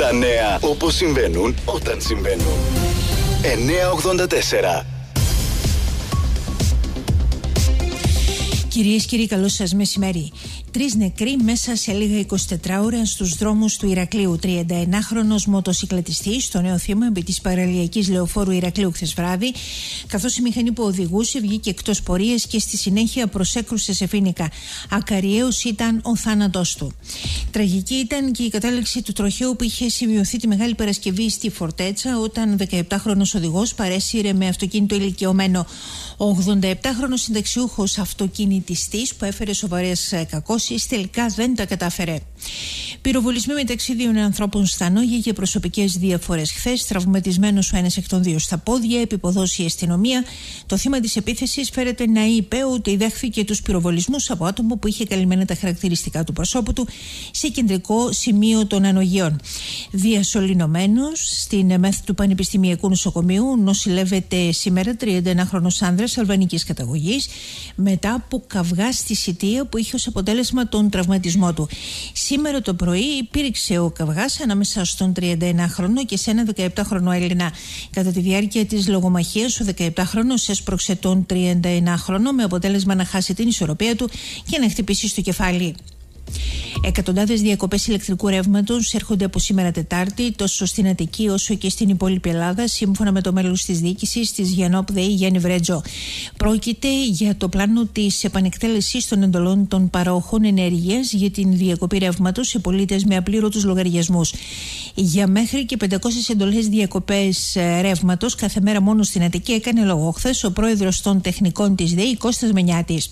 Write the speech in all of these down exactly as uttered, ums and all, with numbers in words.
Τα νέα όπως συμβαίνουν όταν συμβαίνουν. εννιακόσια ογδόντα τέσσερα. Κυρίες και κύριοι, καλό σας μεσημέρι. Τρεις νεκροί μέσα σε λίγα εικοσιτετράωρα στους δρόμους του Ηρακλείου. τριανταενάχρονος μοτοσικλετιστής, το νέο θύμα επί της παραλιακής λεωφόρου Ηρακλείου χθες βράδυ, καθώς η μηχανή που οδηγούσε βγήκε εκτός πορείας και στη συνέχεια προσέκρουσε σε φοίνικα. Ακαριέως ήταν ο θάνατός του. Τραγική ήταν και η κατάληξη του τροχαίου που είχε σημειωθεί τη Μεγάλη Παρασκευή στη Φορτέτσα, όταν δεκαεπτάχρονος οδηγός παρέσυρε με αυτοκίνητο ηλικιωμένο. Ο ογδονταεπτάχρονος συνταξιούχος αυτοκινητιστής που έφερε σοβαρές κακώσεις τελικά δεν τα κατάφερε. Πυροβολισμοί μεταξύ δύο ανθρώπων στα νόγια και προσωπικές διαφορές χθες. Τραυματισμένος ο ένας εκ των δύο στα πόδια, επιποδώσει η αστυνομία. Το θύμα της επίθεσης φέρεται να είπε ότι δέχθηκε τους πυροβολισμούς από άτομο που είχε καλυμμένα τα χαρακτηριστικά του προσώπου του σε κεντρικό σημείο των ανογιών. Διασωληνωμένος στην ΕΜΕΘ του Πανεπιστημιακού Νοσοκομείου νοσηλεύεται σήμερα τριανταενάχρονος άνδρας αλβανικής καταγωγής μετά από καυγά στη σιτεία που είχε ως αποτέλεσμα τον τραυματισμό του. Σήμερα το πρωί υπήρξε ο καυγάς ανάμεσα στον τριανταενάχρονο και σε ένα δεκαεπτάχρονο Έλληνα. Κατά τη διάρκεια της λογομαχίας, ο δεκαεπτάχρονος έσπρωξε τον τριανταενάχρονο με αποτέλεσμα να χάσει την ισορροπία του και να χτυπήσει στο κεφάλι. Εκατοντάδες διακοπές ηλεκτρικού ρεύματος έρχονται από σήμερα Τετάρτη τόσο στην Αττική όσο και στην υπόλοιπη Ελλάδα, σύμφωνα με το μέλος της διοίκησης της Γιανόπ ΔΕΗ Γιάννη Βρέτζο. Πρόκειται για το πλάνο της επανεκτέλεσης των εντολών των παρόχων ενέργειας για την διακοπή ρεύματος σε πολίτες με απλήρωτους λογαριασμούς. Για μέχρι και πεντακόσιες εντολές διακοπές ρεύματος κάθε μέρα μόνο στην Αττική έκανε λόγο χθες ο πρόεδρος των τεχνικών της ΔΕΗ Κώστας Μενιάτης.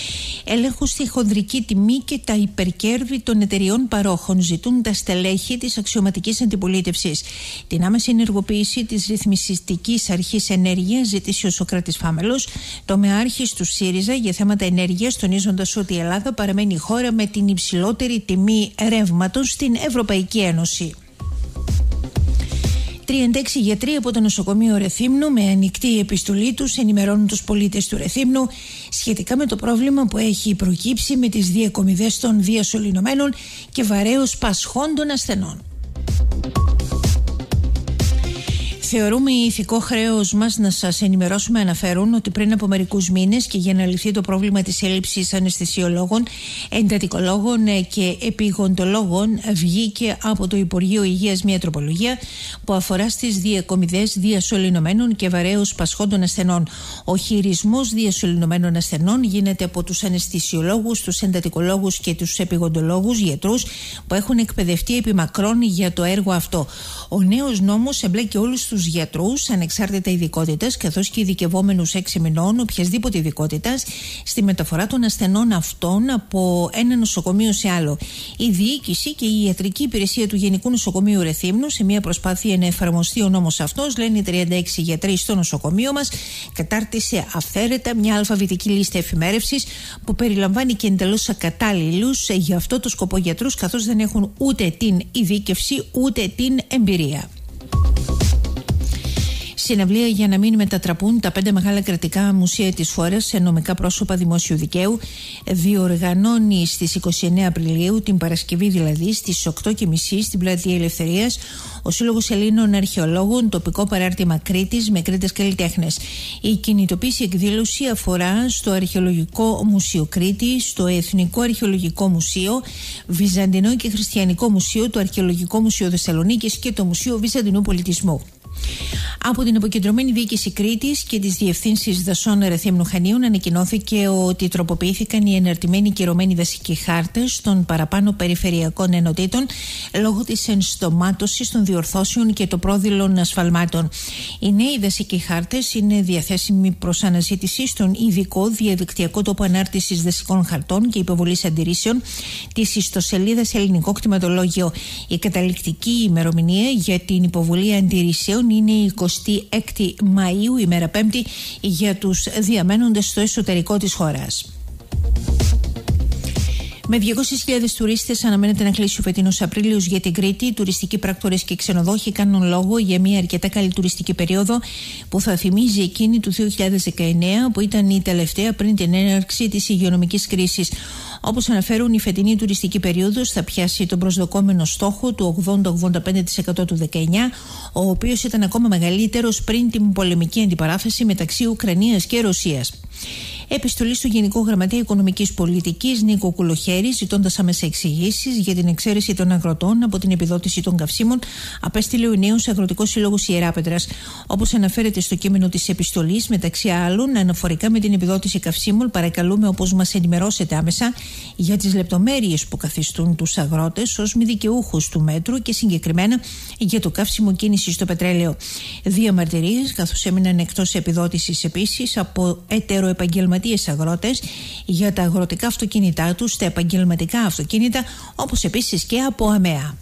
Έλεγχο στη χονδρική τιμή και τα υπερκέρδη των εταιριών παρόχων ζητούν τα στελέχη της αξιωματικής αντιπολίτευσης. Την άμεση ενεργοποίηση της ρυθμιστικής αρχής ενέργειας ζήτησε ο Σωκράτης Φάμελος, τομεάρχης του ΣΥΡΙΖΑ για θέματα ενέργειας, τονίζοντας ότι η Ελλάδα παραμένει η χώρα με την υψηλότερη τιμή ρεύματος στην Ευρωπαϊκή Ένωση. τριάντα έξι γιατροί από το νοσοκομείο Ρεθύμνου με ανοιχτή επιστολή τους ενημερώνουν τους πολίτες του Ρεθύμνου σχετικά με το πρόβλημα που έχει προκύψει με τις διακομιδές των διασωληνωμένων και βαρέως πασχόντων ασθενών. Θεωρούμε ηθικό χρέος μας να σας ενημερώσουμε, αναφέρουν, ότι πριν από μερικούς μήνες και για να λυθεί το πρόβλημα της έλλειψης αναισθησιολόγων, εντατικολόγων και επιγοντολόγων βγήκε από το Υπουργείο Υγείας μια τροπολογία που αφορά στις διακομιδές διασωληνωμένων και βαρέως πασχόντων ασθενών. Ο χειρισμός διασωληνωμένων ασθενών γίνεται από τους αναισθησιολόγους, τους εντατικολόγους και τους επιγοντολόγους γιατρούς που έχουν εκπαιδευτεί επί μακρόν για το έργο αυτό. Ο νέος νόμος εμπλέκει όλους τους γιατρούς ανεξάρτητα ειδικότητας, καθώς και ειδικευόμενους έξι μηνών οποιασδήποτε ειδικότητας, στη μεταφορά των ασθενών αυτών από ένα νοσοκομείο σε άλλο. Η διοίκηση και η ιατρική υπηρεσία του Γενικού Νοσοκομείου Ρεθύμνου, σε μια προσπάθεια να εφαρμοστεί ο νόμος αυτός, λένε τριάντα έξι γιατροί στο νοσοκομείο μας, κατάρτισε αυθαίρετα μια αλφαβητική λίστα εφημέρευσης που περιλαμβάνει και εντελώς ακατάλληλους για αυτό το σκοπό γιατρούς, καθώς δεν έχουν ούτε την ειδίκευση ούτε την εμπειρία. Συναυλία για να μην μετατραπούν τα πέντε μεγάλα κρατικά μουσεία της χώρας σε νομικά πρόσωπα δημόσιου δικαίου διοργανώνει στις είκοσι εννέα Απριλίου, την Παρασκευή δηλαδή, στις οκτώ και μισή στην Πλατεία Ελευθερίας, ο Σύλλογος Ελλήνων Αρχαιολόγων, τοπικό παράρτημα Κρήτης με Κρήτες καλλιτέχνες. Η κινητοποίηση εκδήλωση αφορά στο Αρχαιολογικό Μουσείο Κρήτη, στο Εθνικό Αρχαιολογικό Μουσείο, Βυζαντινό και Χριστιανικό Μουσείο, το Αρχαιολογικό Μουσείο Θεσσαλονίκης και το Μουσείο Βυζαντινού Πολιτισμού. Από την αποκεντρωμένη διοίκηση Κρήτης και τις διευθύνσεις δασών Ρεθύμνου Χανίων ανακοινώθηκε ότι τροποποιήθηκαν οι εναρτημένοι και ρωμένοι δασικοί χάρτες των παραπάνω περιφερειακών ενωτήτων λόγω της ενστομάτωσης των διορθώσεων και των πρόδειλων ασφαλμάτων. Οι νέοι δασικοί χάρτες είναι διαθέσιμοι προς αναζήτηση στον ειδικό διαδικτυακό τόπο ανάρτησης δασικών χαρτών και υποβολής αντιρρήσεων της ιστοσελίδας Ελληνικό Κτηματολόγιο. Η καταληκτική ημερομηνία για την υποβολή αντιρρήσεων είναι η εικοστή έκτη Μαΐου, ημέρα Πέμπτη, για τους διαμένοντες στο εσωτερικό της χώρας. Με διακόσιες χιλιάδες τουρίστες αναμένεται να κλείσει ο φετινός Απρίλιος για την Κρήτη. Οι τουριστικοί πράκτορες και ξενοδόχοι κάνουν λόγο για μια αρκετά καλή τουριστική περίοδο που θα θυμίζει εκείνη του δύο χιλιάδες δεκαεννέα, που ήταν η τελευταία πριν την έναρξη της υγειονομικής κρίσης. Όπως αναφέρουν, η φετινή τουριστική περίοδος θα πιάσει τον προσδοκόμενο στόχο του ογδόντα με ογδόντα πέντε τοις εκατό του δεκαεννέα, ο οποίος ήταν ακόμα μεγαλύτερος πριν την πολεμική αντιπαράθεση μεταξύ Ουκρανίας και Ρωσίας. Επιστολή στο Γενικό Γραμματέα Οικονομικής Πολιτικής Νίκο Κουλοχέρη, ζητώντας άμεσα εξηγήσεις για την εξαίρεση των αγροτών από την επιδότηση των καυσίμων, απέστειλε ο νέος Αγροτικός Σύλλογος Ιεράπετρας. Όπως αναφέρεται στο κείμενο της επιστολής, μεταξύ άλλων, αναφορικά με την επιδότηση καυσίμων, παρακαλούμε όπως μας ενημερώσετε άμεσα για τις λεπτομέρειες που καθιστούν τους αγρότες ως μη δικαιούχους του μέτρου και συγκεκριμένα για το καύσιμο κίνηση στο πετρέλαιο. Διαμαρτυρίες, καθώς έμειναν εκτός επιδότησης επίσης από ετεροεπαγγελματίες αγρότες για τα αγροτικά αυτοκίνητά τους, τα επαγγελματικά αυτοκίνητα, όπως επίσης και από ΑΜΕΑ.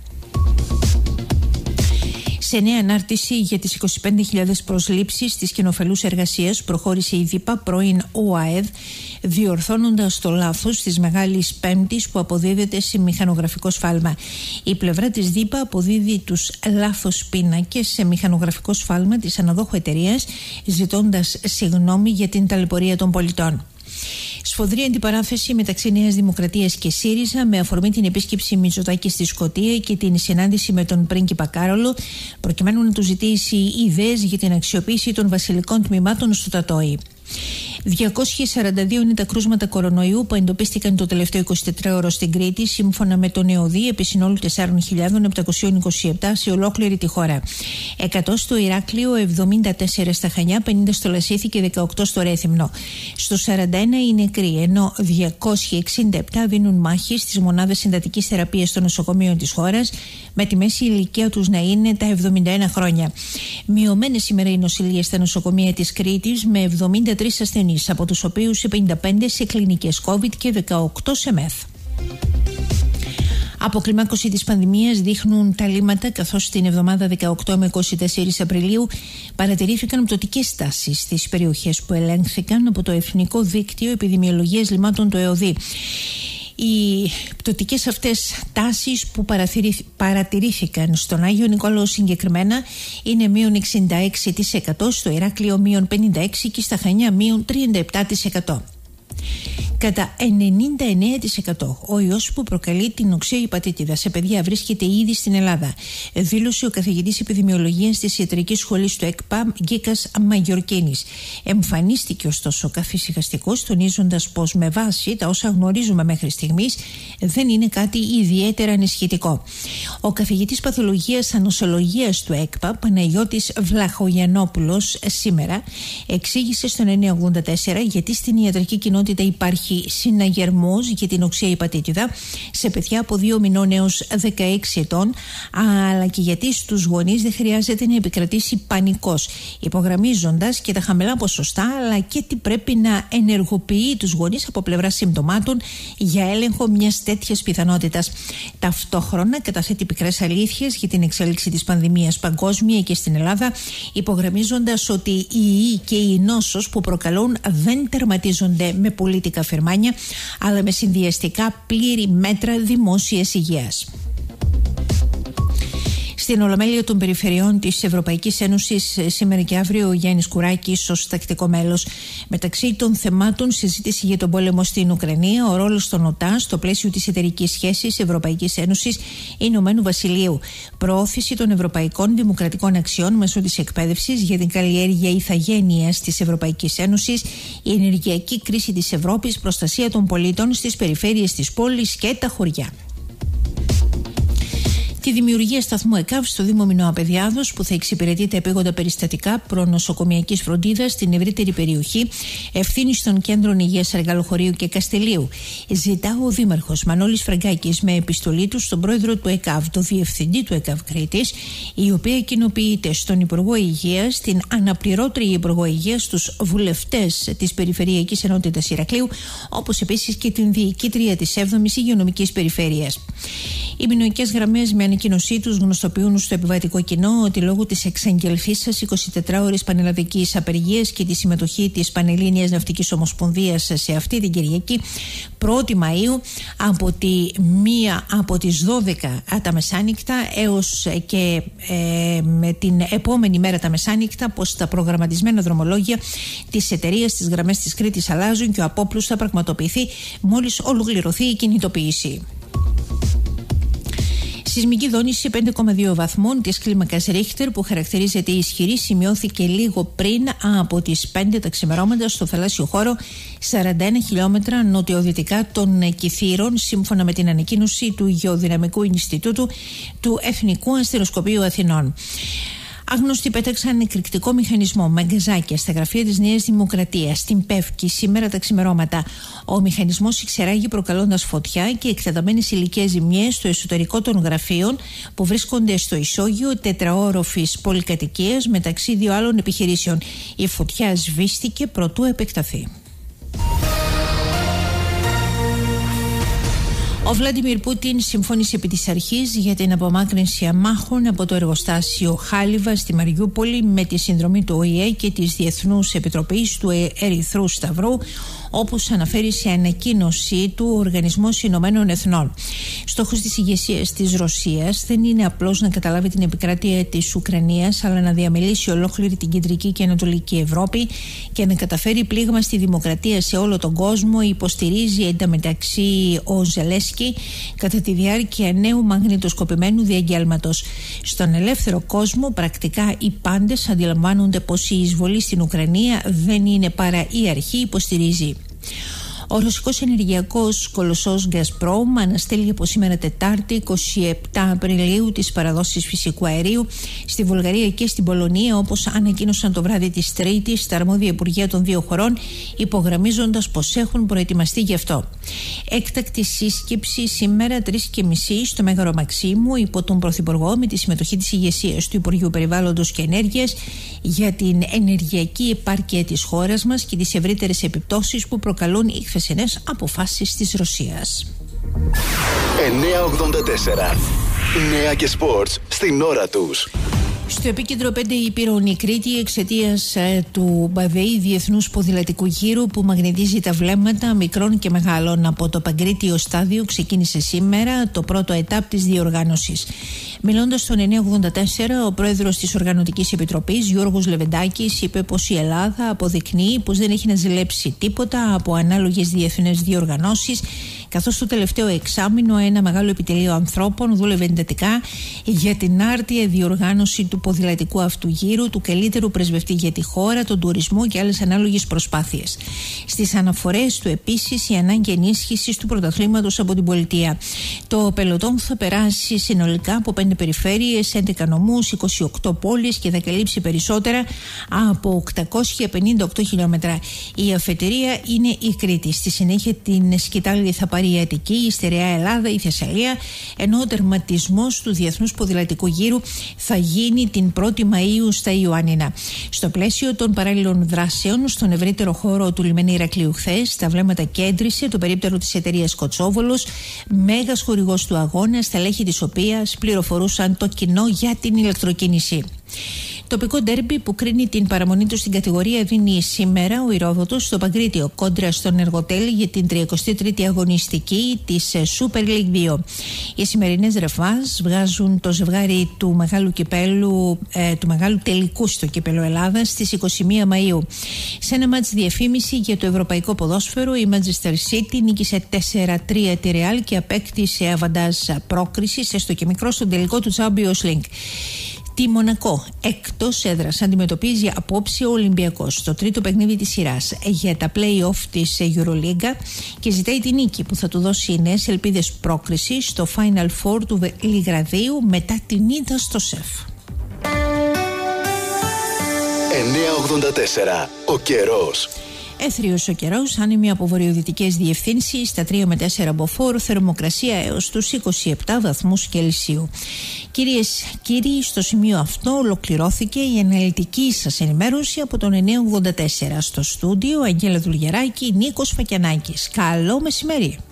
Σε νέα ανάρτηση για τις είκοσι πέντε χιλιάδες προσλήψεις της κοινοφελούς εργασίας προχώρησε η ΔΥΠΑ, πρώην ΟΑΕΔ, διορθώνοντας το λάθος της Μεγάλης Πέμπτης που αποδίδεται σε μηχανογραφικό σφάλμα. Η πλευρά της ΔΥΠΑ αποδίδει τους λάθος πίνακες σε μηχανογραφικό σφάλμα της αναδόχου εταιρείας, ζητώντας συγγνώμη για την ταλαιπωρία των πολιτών. Σφοδρή αντιπαράθεση μεταξύ Νέας Δημοκρατίας και ΣΥΡΙΖΑ με αφορμή την επίσκεψη Μητσοτάκη στη Σκωτία και την συνάντηση με τον πρίγκιπα Κάρολο, προκειμένου να του ζητήσει ιδέες για την αξιοποίηση των βασιλικών τμήματων στο Τατόι. διακόσια σαράντα δύο είναι τα κρούσματα κορονοϊού που εντοπίστηκαν το τελευταίο εικοσιτετράωρο στην Κρήτη, σύμφωνα με τον ΕΟΔΗ, επί συνόλου τέσσερις χιλιάδες επτακόσια είκοσι επτά σε ολόκληρη τη χώρα. εκατό στο Ηράκλειο, εβδομήντα τέσσερα στα Χανιά, πενήντα στο Λασίθι και δεκαοκτώ στο Ρέθυμνο. Στο σαράντα ένα είναι νεκροί, ενώ διακόσια εξήντα επτά δίνουν μάχη στις μονάδες εντατικής θεραπείας των νοσοκομείων της χώρας, με τη μέση ηλικία τους να είναι τα εβδομήντα ένα χρόνια. Μειωμένες σήμερα οι νοσηλείες στα νοσοκομεία της Κρήτης, με εβδομήντα τρεις ασθενείς, από τους οποίους πενήντα πέντε σε κλινικές COVID και δεκαοκτώ σε ΜΕΘ. Αποκλιμάκωση της πανδημίας δείχνουν τα λίμματα, καθώς την εβδομάδα δεκαοκτώ με είκοσι τέσσερα Απριλίου παρατηρήθηκαν πτωτικές τάσεις στις περιοχές που ελέγχθηκαν από το Εθνικό Δίκτυο Επιδημιολογίας Λιμάτων του ΕΟΔΗ. Οι πτωτικές αυτές τάσεις που παρατηρήθηκαν στον Άγιο Νικόλαο συγκεκριμένα είναι μείον εξήντα έξι τοις εκατό, στο Ηράκλειο μείον πενήντα έξι τοις εκατό και στα Χανιά μείον τριάντα επτά τοις εκατό. Κατά ενενήντα εννέα τοις εκατό ο ιός που προκαλεί την οξέα υπατήτηδα σε παιδιά βρίσκεται ήδη στην Ελλάδα, δήλωσε ο καθηγητής επιδημιολογίας της Ιατρικής Σχολής του ΕΚΠΑ, Γκίκας Μαγιορκίνης. Εμφανίστηκε ωστόσο καθησυχαστικός, τονίζοντας πως με βάση τα όσα γνωρίζουμε μέχρι στιγμής δεν είναι κάτι ιδιαίτερα ανησυχητικό. Ο καθηγητής παθολογίας ανοσολογίας του ΕΚΠΑ, Παναγιώτης Βλαχογιαννόπουλος, σήμερα εξήγησε στον εννιακόσια ογδόντα τέσσερα γιατί στην ιατρική κοινότητα υπάρχει συναγερμός για την οξέα υπατήτηδα σε παιδιά από δύο μηνών έως δεκαέξι ετών, αλλά και γιατί στους γονείς δεν χρειάζεται να επικρατήσει πανικός, υπογραμμίζοντας και τα χαμηλά ποσοστά, αλλά και τι πρέπει να ενεργοποιεί τους γονείς από πλευρά συμπτωμάτων για έλεγχο μιας τέτοιας πιθανότητας. Ταυτόχρονα καταθέτει πικρές αλήθειες για την εξέλιξη της πανδημίας παγκόσμια και στην Ελλάδα, υπογραμμίζοντας ότι οι ιοί και οι νόσος που προκαλούν δεν τερματίζονται με πολίτικα φερμάνια, αλλά με συνδυαστικά πλήρη μέτρα δημόσιας υγείας. Στην Ολομέλεια των Περιφερειών της Ευρωπαϊκής Ένωσης σήμερα και αύριο ο Γιάννης Κουράκης ως τακτικό μέλος. Μεταξύ των θεμάτων, συζήτηση για τον πόλεμο στην Ουκρανία, ο ρόλος των ΟΤΑ στο πλαίσιο της εταιρικής σχέσης Ευρωπαϊκής Ένωσης Ηνωμένου Βασιλείου, προώθηση των ευρωπαϊκών δημοκρατικών αξιών μέσω της εκπαίδευσης για την καλλιέργεια ηθαγένειας της Ευρωπαϊκής Ένωσης, η ενεργειακή κρίση της Ευρώπης, προστασία των πολίτων στις περιφέρειες της πόλης και τα χωριά. Τη δημιουργία σταθμού ΕΚΑΒ στο Δήμο Μινώα Παιδιάδος, που θα εξυπηρετεί τα επίγοντα περιστατικά προνοσοκομιακής φροντίδας στην ευρύτερη περιοχή, ευθύνη των κέντρων υγείας Αργαλοχωρίου και Καστελίου. Ζητά ο Δήμαρχος Μανώλης Φραγκάκης με επιστολή του στον πρόεδρο του ΕΚΑΒ, το διευθυντή του ΕΚΑΒ Κρήτης, η οποία κοινοποιείται στον Υπουργό Υγείας, την αναπληρώτρια Υπουργό Υγείας, τους βουλευτές της Περιφερειακής Ενότητας Ηρακλείου, όπως επίσης και την διοικήτρια της έβδομης Υγειονομικής Περιφέρειας. Οι μηνοϊκές γραμμές με ανακοίνωσή τους γνωστοποιούν στο επιβατικό κοινό ότι λόγω της εξαγγελθήσας εικοσιτετράωρης πανελλαδικής απεργίας και τη συμμετοχή της Πανελλήνιας Ναυτικής Ομοσπονδίας σε αυτή την Κυριακή, πρώτη Μαΐου, από τη μία από τις δώδεκα τα μεσάνυχτα έως και ε, με την επόμενη μέρα τα μεσάνυχτα, πως τα προγραμματισμένα δρομολόγια της εταιρείας στις γραμμές της Κρήτης αλλάζουν και ο απόπλους θα πραγματοποιηθεί μόλις ολοκληρωθεί η κινητοποίηση. Σεισμική δόνηση πέντε κόμμα δύο βαθμών της κλίμακας Ρίχτερ, που χαρακτηρίζεται ισχυρή, σημειώθηκε λίγο πριν από τις πέντε τα ξημερώματα στο θαλάσσιο χώρο σαράντα ένα χιλιόμετρα νοτιοδυτικά των Κιθήρων, σύμφωνα με την ανακοίνωση του Γεωδυναμικού Ινστιτούτου του Εθνικού Αστεροσκοπείου Αθηνών. Άγνωστοι πέταξαν εκρηκτικό μηχανισμό με γκαζάκια στα γραφεία της Νέας Δημοκρατίας στην Πεύκη σήμερα τα ξημερώματα. Ο μηχανισμός εξεράγει προκαλώντας φωτιά και εκτεταμένες υλικές ζημιές στο εσωτερικό των γραφείων που βρίσκονται στο ισόγειο τετραόροφης πολυκατοικίας μεταξύ δύο άλλων επιχειρήσεων. Η φωτιά σβήστηκε προτού επεκταθεί. Ο Βλάντιμιρ Πούτιν συμφώνησε επί της αρχής για την απομάκρυνση αμάχων από το εργοστάσιο Χάλιβα στη Μαριούπολη με τη συνδρομή του Ο Η Ε και της Διεθνούς Επιτροπής του Ερυθρού Σταυρού, όπως αναφέρει σε ανακοίνωσή του ο Οργανισμός Ηνωμένων Εθνών. Στόχος της ηγεσίας της Ρωσίας δεν είναι απλώς να καταλάβει την επικράτεια της Ουκρανίας, αλλά να διαμελήσει ολόκληρη την κεντρική και ανατολική Ευρώπη και να καταφέρει πλήγμα στη δημοκρατία σε όλο τον κόσμο, υποστηρίζει ενταμεταξύ ο Ζελένσκι κατά τη διάρκεια νέου μαγνητοσκοπημένου διαγγέλματος. Στον ελεύθερο κόσμο, πρακτικά οι πάντες αντιλαμβάνονται πως η εισβολή στην Ουκρανία δεν είναι παρά η αρχή, υποστηρίζει. Ο ρωσικός ενεργειακός κολοσσός Gazprom αναστέλει από σήμερα Τετάρτη εικοστή εβδόμη Απριλίου τις παραδόσεις φυσικού αερίου στη Βουλγαρία και στην Πολωνία, όπως ανακοίνωσαν το βράδυ της Τρίτης τα αρμόδια υπουργεία των δύο χωρών, υπογραμμίζοντας πως έχουν προετοιμαστεί γι' αυτό. Έκτακτη σύσκεψη σήμερα τρεις και μισή στο Μέγαρο Μαξίμου υπό τον Πρωθυπουργό, με τη συμμετοχή της ηγεσίας του Υπουργείου Περιβάλλοντος και Ενέργειας, για την ενεργειακή επάρκεια της χώρας μας και τις ευρύτερες επιπτώσεις που προκαλούν οι χθεσινές αποφάσεις της Ρωσίας. εννιακόσια ογδόντα τέσσερα. Νέα και σπορτς στην ώρα τους. Στο επίκεντρο πέντε Υπήρων η Κρήτη, εξαιτίας ε, του Μπαβέη Διεθνούς Ποδηλατικού Γύρου που μαγνητίζει τα βλέμματα μικρών και μεγάλων. Από το Παγκρίτιο στάδιο ξεκίνησε σήμερα το πρώτο ετάπ της διοργάνωσης. Μιλώντας στον εννιακόσια ογδόντα τέσσερα, ο πρόεδρος της Οργανωτικής Επιτροπής, Γιώργος Λεβεντάκης, είπε πως η Ελλάδα αποδεικνύει πως δεν έχει να ζηλέψει τίποτα από ανάλογες διεθνές διοργανώσεις, καθώς το τελευταίο εξάμηνο ένα μεγάλο επιτελείο ανθρώπων δούλευε εντατικά για την άρτια διοργάνωση του ποδηλατικού αυτού γύρου, του καλύτερου πρεσβευτή για τη χώρα, τον τουρισμό και άλλες ανάλογες προσπάθειες. Στις αναφορές του επίσης η ανάγκη ενίσχυσης του πρωταθλήματος από την πολιτεία. Το πελωτόν θα περάσει συνολικά από πέντε περιφέρειες, έντεκα νομούς, είκοσι οκτώ πόλεις και θα καλύψει περισσότερα από οκτακόσια πενήντα οκτώ χιλιόμετρα. Η αφετηρία είναι η Κρήτη. Στη συνέχεια την σκητάλη θα πάρει η Αττική, η στερεά Ελλάδα, η Θεσσαλία, ενώ ο τερματισμός του Διεθνούς Ποδηλατικού Γύρου θα γίνει την πρώτη Μαΐου στα Ιωάννινα. Στο πλαίσιο των παράλληλων δράσεων, στον ευρύτερο χώρο του λιμενή Ηρακλείου χθες, τα βλέμματα κέντρισε το περίπτερο της εταιρείας Κοτσόβολος, μέγας χορηγός του αγώνα, στελέχη της οποίας πληροφορούσαν το κοινό για την ηλεκτροκίνηση. Τοπικό ντέρμπι που κρίνει την παραμονή του στην κατηγορία δίνει σήμερα ο Ηρόδοτος στο Παγκρίτιο κόντρα στον Εργοτέλ για την τριαντάτη τρίτη αγωνιστική της Super League δύο. Οι σημερινές ρεφάς βγάζουν το ζευγάρι του μεγάλου, κυπέλου, ε, του μεγάλου τελικού στο κύπελο Ελλάδας στις είκοσι μία Μαΐου. Σε ένα μάτς διαφήμιση για το ευρωπαϊκό ποδόσφαιρο, η Manchester City νίκησε τέσσερα τρία τη Real και απέκτησε αβαντάζ πρόκρισης έστω και μικρό στον τελικό του Champions League. Τη Μονακό εκτός έδρας αντιμετωπίζει απόψε ο Ολυμπιακός στο τρίτο παιχνίδι της σειράς για τα play-off της Euroliga και ζητάει την νίκη που θα του δώσει νέες ελπίδες πρόκρισης στο Final Four του Λιγραδίου μετά την ήττα στο ΣΕΦ. εννιακόσια ογδόντα τέσσερα. Ο καιρός. Έθριος ο καιρός, άνεμοι από βορειοδυτικές διευθύνσεις, στα τρία με τέσσερα μποφόρ, θερμοκρασία έως τους είκοσι επτά βαθμούς Κελσίου. Κυρίες και κύριοι, στο σημείο αυτό ολοκληρώθηκε η αναλυτική σας ενημέρωση από τον εννιακόσια ογδόντα τέσσερα. Στο στούντιο, Αγγέλα Δουλγεράκη, Νίκος Φακιανάκης. Καλό μεσημέρι.